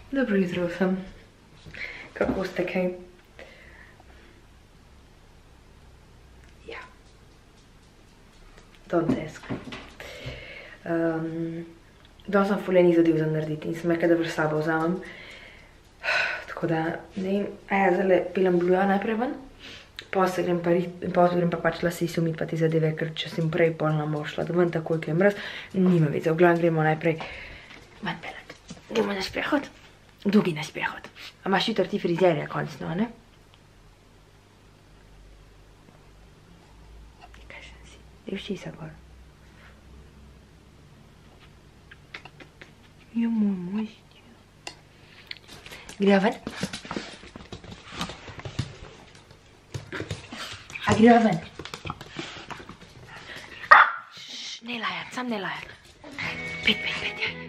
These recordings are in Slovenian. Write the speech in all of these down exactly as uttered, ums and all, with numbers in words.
Dobro jutro vsem. Kako ste kaj? Ja. Don't ask. Um, Danes sem ful enih zadev za narediti in sem rekla, da v sabo vzamem. Tako da, ne vem, aja, zdaj pelem bluja najprej ven. Posle grem pa, grem pa pač lasi si umit pa te zadeve, ker če sem prej polna bo šla ven takoj, ker je mraz. Nima veze, v glavnem gremo najprej ven pelat. Gremo na sprehod. Dugi na sprehod. A imaš jutro ti frizerja končno, ne? Kaj sem si? Dej všisa gor. Jo, moj moj. Greva ven? A greva ven? Šš, ne lajat, sam ne lajat. Pet, pet, pet, ja.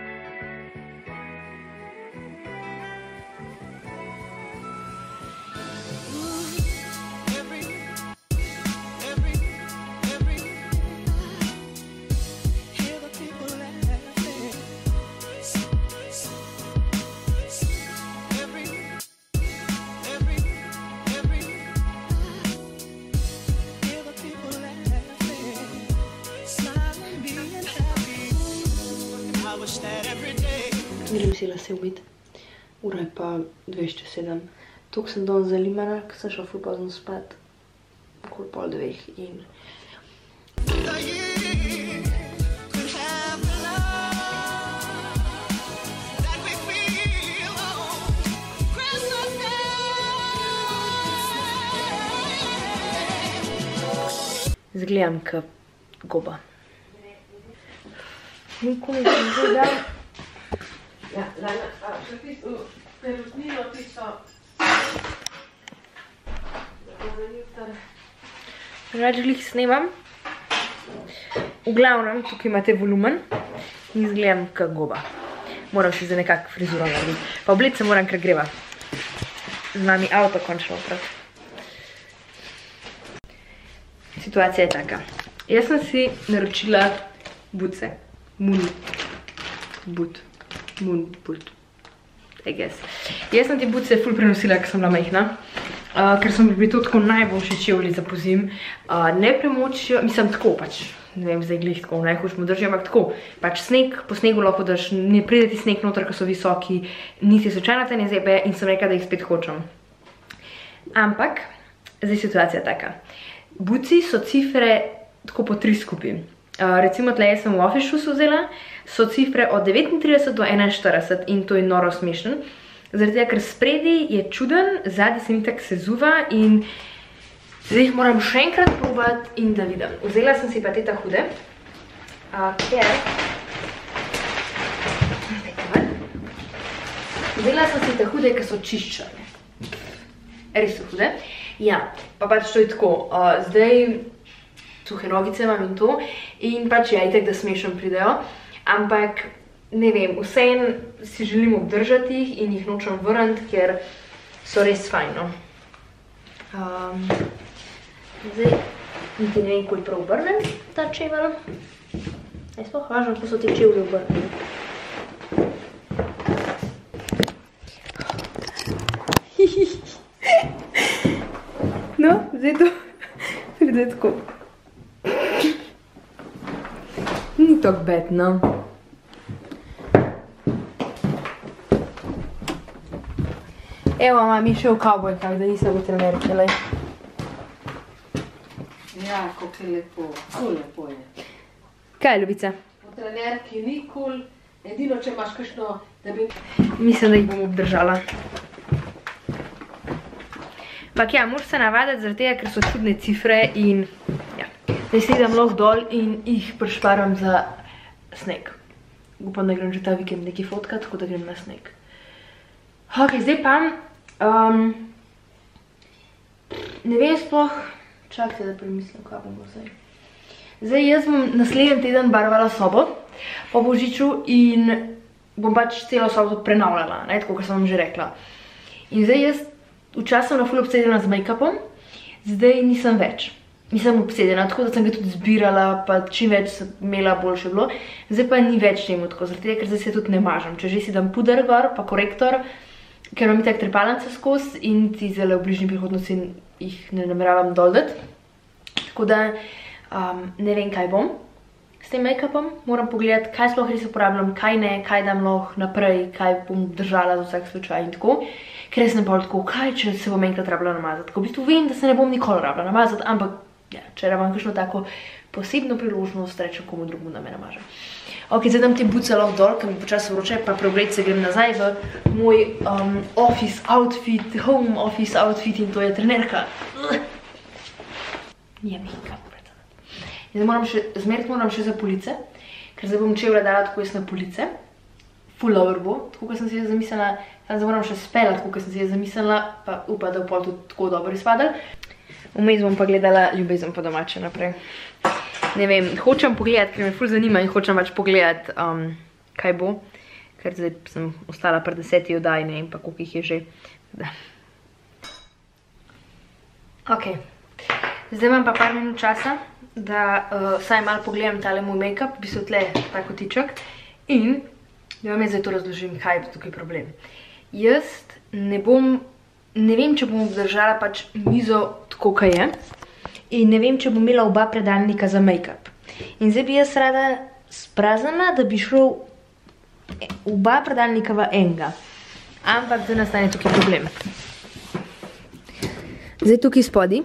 Grem si lase umit. Ura je pa dvesto sedem. Tok sem danes zalimana, ker sem šla ful pozno spat. Okoli pol dveh in... Zgledam ka goba. Nikoli sem gledal. Ja, Lana, a še tisto perutnino, tisto... Rač glih snemam. V glavnem, tukaj imate volumen in izgledam ka goba. Moram si za nekak frizuro narediti. Pa oblec se moram, ker greva. Z nami avto končno oprav. Situacija je taka. Jaz sem si naročila buce. Mun. But. Moon boot, I guess. Jaz sem te buce ful prenosila, ker sem bila majhna, uh, ker sem bi to tako najboljši čevlji za pozim. Uh, ne premočijo, mislim tako pač, ne vem, zdaj glih tako, najhujš mu drži, ampak tako, pač sneg, po snegu lahko daš, ne pride ti sneg noter, ker so visoki, niti slučajno te ne zebe in sem rekla, da jih spet hočem. Ampak, zdaj situacija taka. Buci so cifre tako po tri skupaj. Uh, recimo tle jaz sem v Office Shoes vzela, so cifre od devetintrideset do enainštirideset in to je noro smešen. Zaradi tega, ker spredi je čuden, zadnji se mi tak sezuva in zdaj jih moram še enkrat probati in da vidim. Vzela sem si pa te ta hude, uh, ker... Vzela sem si ta hude, ker so čiščane. Res so hude. Ja, pa pač to je tako. Uh, zdaj... suhe nogice imam in to, in pač ja, itak, da smešno pridejo, ampak, ne vem, vseeno si želim obdržati jih in jih nočem vrniti, ker so res fajno. Um, zdaj, niti ne vem, koliko prav obrnem ta čevelj. Je sploh važno, kako so te čevlje obrnili. No, zdaj to pride tako. Ni tako bed, no. Evo, mami, še v kavbojkah, da nisem v trenerki, lej. Ja, kako je lepo, ful lepo je. Kaj, ljubica? V trenerki ni kul, edino, če imaš kakšno, da bi... Mislim, da jih bom obdržala. Pak ja, moraš se navaditi zaradi tega, ker so čudne cifre in... Zdaj sedem lahko dol in jih prešparam za sneg. Upam, da grem že ta vikend nekaj fotkat, tako da grem na sneg. Ok, zdaj pa... Um, ne vem sploh... Čakajte, da premislim, kaj bomo zdaj. Zdaj jaz bom naslednji teden barvala sobo po Božiču in bom pač celo sobo prenavljala, ne, tako, kot sem vam že rekla. In zdaj jaz včasih sem na ful obsedena z make-upom, zdaj nisem več. Mislim obsedena, tako da sem ga tudi zbirala, pa čim več sem imela, boljše bilo. Zdaj pa ni več temu tako, zaradi tega, ker zdaj se tudi ne mažem. Če že si dam puder gor, pa korektor, ker imam itak trepalnice skozi in ti zdaj v bližnji prihodnosti jih ne nameravam dol dati. Tako da um, ne vem, kaj bom s tem make-upom. Moram pogledati, kaj sploh res uporabljam, kaj ne, kaj dam lahko naprej, kaj bom držala za vsak slučaj in tako. Ker jaz ne bolj tako, kaj če se bom enkrat rabila namazati. Tako v bistvu vem, da se ne bom nikoli rabila namazati, ampak ja, če rabam kakšno tako posebno priložnost, rečem komu drugemu, da me namažem. Ok, zdaj dam te buce lahko dol, ker mi počasi vroče, pa preobleč se grem nazaj v moj um, office outfit, home office outfit in to je trenerka. Je make-up. Zdaj moram še, zmeriti moram še za police, ker zdaj bom čevlja dala tako jaz na police. Full over bo, tako kot sem si je zamislila. Zdaj moram še speljati, tako kot sem si je zamislila, pa upa, da bo pol tudi tako dobro izpadal. Vmes bom pa gledala Ljubezen po domače naprej. Ne vem, hočem pogledati, ker me ful zanima in hočem pač pogledati, um, kaj bo. Ker zdaj sem ostala pri deseti oddaji, ne vem pa koliko jih je že. Da. Ok, zdaj imam pa par minut časa, da uh, saj malo pogledam tale moj make-up, v bistvu tle ta kotiček. In da vam jaz zdaj to razložim, kaj je tukaj problem. Jaz ne bom, ne vem, če bom obdržala pač mizo tako, kaj je. In ne vem, če bom imela oba predalnika za make-up. In zdaj bi jaz rada spraznila, da bi šlo oba predalnika v enega. Ampak zdaj nastane tukaj problem. Zdaj tukaj spodi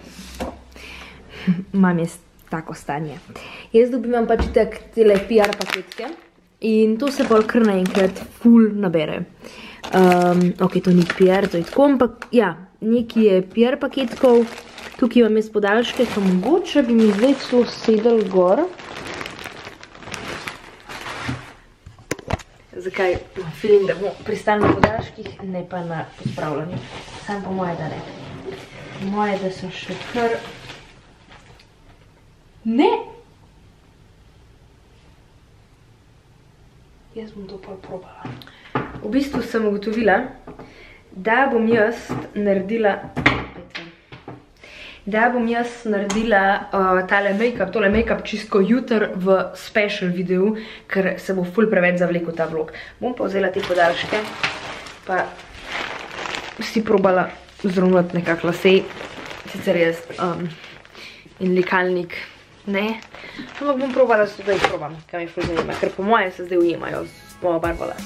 imam jaz tako stanje. Jaz dobivam pač tak tele P R paketke in to se bolj kar naenkrat ful nabere. Um, ok, to ni P R, to je tako, ampak ja, nekaj je P R paketkov. Tukaj imam jaz podaljške, ki mogoče bi mi zdaj celo sedel gor. Zakaj imam feeling, da bomo pristali na podaljških, ne pa na pospravljanju. Sam po moje, da ne. Moje, da so še kar... Ne! Jaz bom to pol probala. V bistvu sem ugotovila, da bom jaz naredila... Da bom jaz naredila uh, tale make-up, tole make-up čistko jutr v special videu, ker se bo ful preveč zavlekel ta vlog. Bom pa vzela te podaljške, pa si probala zravnati nekako lasej, sicer jaz um, in likalnik ne, ampak bom probala, da jih probam, kaj mi ful zanima, ker po moje se zdaj ujemajo z mojo barvo las.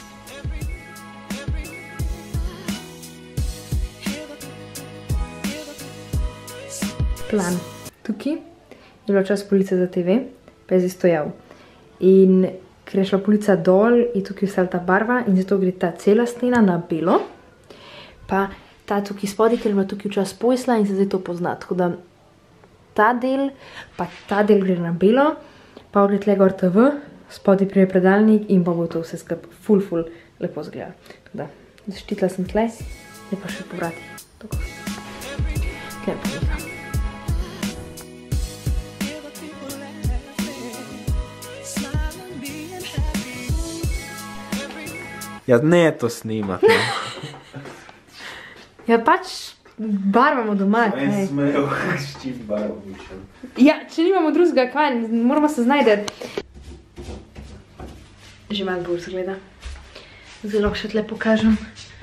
Plan. Tukaj je bila čas polica za T V, pa je zdaj stojal. In ker je šla polica dol, je tukaj vsela ta barva in zato gre ta cela stena na belo. Pa ta tukaj spodaj, ker ima tukaj včas pojsla in se zdaj to pozna. Tako da ta del, pa ta del gre na belo, pa gre tle gor T V, spodaj prije predalnik in pa bo to vse skup ful, ful lepo zgleda. Tako da, zaščitila sem tle, ne pa še povrati. Tako. Tle pa nekaj. Ja, ne to snimati, ne. Ja, pač barvamo doma, kaj. Ne smejo, s čim barvo učem. Ja, če nimamo drugega, kaj, moramo se znajdeti. Že malo bolj zgleda. Zdaj lahko še tle pokažem.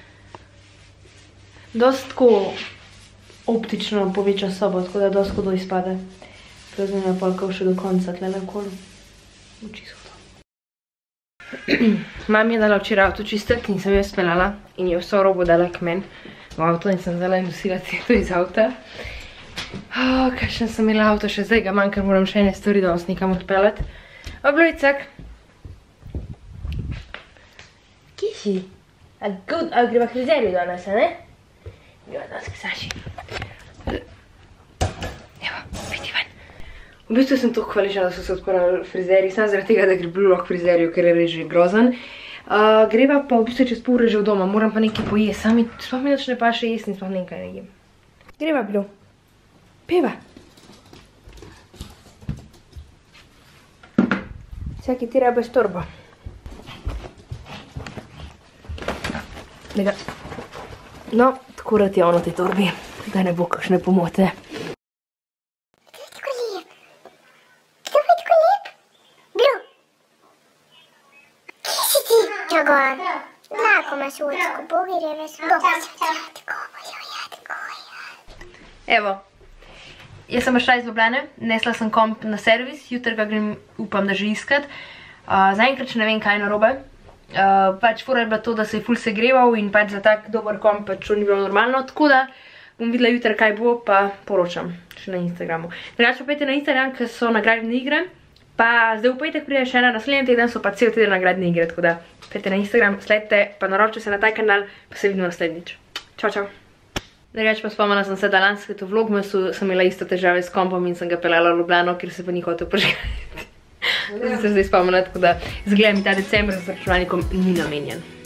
Dost tako optično poveča sobo, tako da dost hodo izpade. Zdaj ne polkal še do konca tle na kolu. Uči so. Mam je dala včeraj avto čistiti in sem jo speljala in je vso robo dala k meni v avto in sem zdala nosila celo iz avta. Oh, kakšen sem imela avto, še zdaj ga manj, ker moram še ene stvari danes nekam odpeljati. Oblojcak. Kje si? A greva k frizerju danes, a ne? Greva danes k Saši. Evo, vidi ven. V bistvu sem toliko hvaležna, da so se odporali frizeri, samo zaradi tega, da gre bilo lahko frizerju, ker je res že grozen. Uh, greva pa v bistvu čez pol ure že v doma, moram pa nekaj pojesti, sami sploh mi nič ne pa še jesti in sploh nekaj ne jem. Greva bilo. Peva. Vsaki ti rabe s torbo. Lega. No, tako rad je ono te torbi, da ne bo kakšne pomote. Lahko imaš očko, bogi reveš, bogi ja, tako, ja, ja, tako, ja. Evo, jaz sem šla iz Ljubljane, nesla sem komp na servis, jutri ga grem, upam, da že iskat. Uh, zaenkrat še ne vem, kaj je narobe. Uh, pač fora je bila to, da se je ful segreval in pač za tak dober komp pač to ni bilo normalno, tako da bom videla jutri, kaj bo, pa poročam še na Instagramu. Drugače pa pejte na Instagram, ker so nagradne igre, pa zdaj upajte, ko pride še ena, naslednji teden so pa cel teden nagradne igre, tako da pejte na Instagram, sledite, pa naročite se na taj kanal, pa se vidimo naslednjič. Čau, čau. Drugače pa spomnila sem se, da lanskega v Vlogmasu sem imela isto težave s kompom in sem ga peljala v Ljubljano, ker se pa ni hotel požgati. Zdaj se zdaj spomnila, tako da zgleda mi ta december z računalnikom ni namenjen.